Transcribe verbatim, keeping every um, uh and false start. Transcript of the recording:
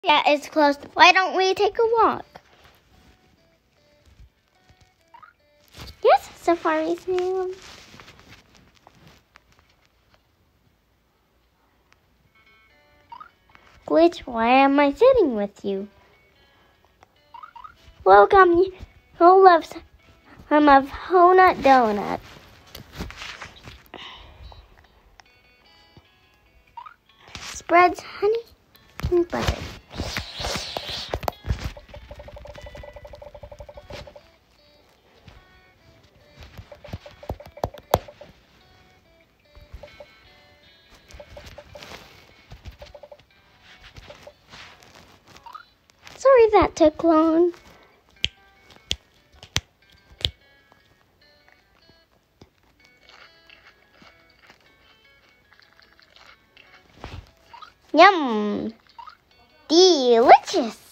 Yeah, it's close. Why don't we take a walk? Yes, Safari Sam. Glitch, why am I sitting with you? Welcome, who loves some of whole nut donut? Spreads honey and butter. Sorry that took long. Yum! Delicious!